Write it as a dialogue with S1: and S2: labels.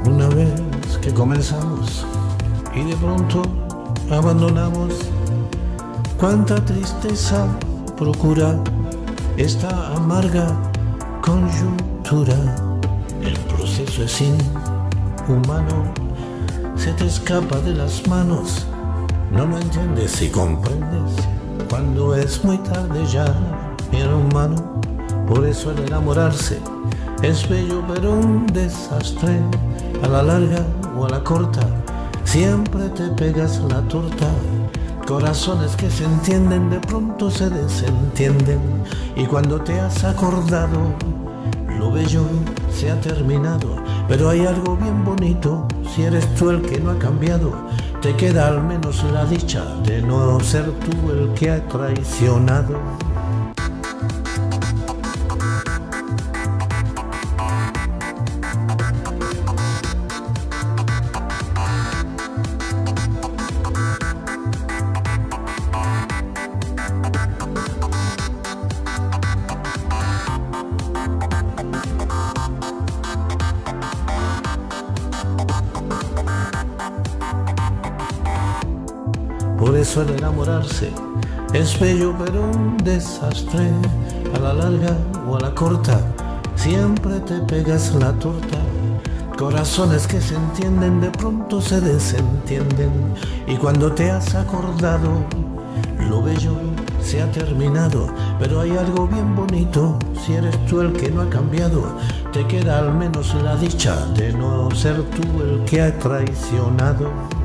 S1: Una vez que comenzamos y de pronto abandonamos, cuánta tristeza procura esta amarga coyuntura. El proceso es inhumano, se te escapa de las manos, no lo entiendes y comprendes cuando es muy tarde ya, mi hermano. Por eso el enamorarse es bello pero un desastre, a la larga o a la corta siempre te pegas la torta. Corazones que se entienden de pronto se desentienden, y cuando te has acordado lo bello se ha terminado. Pero hay algo bien bonito, si eres tú el que no ha cambiado, te queda al menos la dicha de no ser tú el que ha traicionado. Por eso el enamorarse es bello pero un desastre, a la larga o a la corta siempre te pegas la torta. Corazones que se entienden de pronto se desentienden, y cuando te has acordado lo bello se ha terminado. Pero hay algo bien bonito, si eres tú el que no ha cambiado, te queda al menos la dicha de no ser tú el que ha traicionado.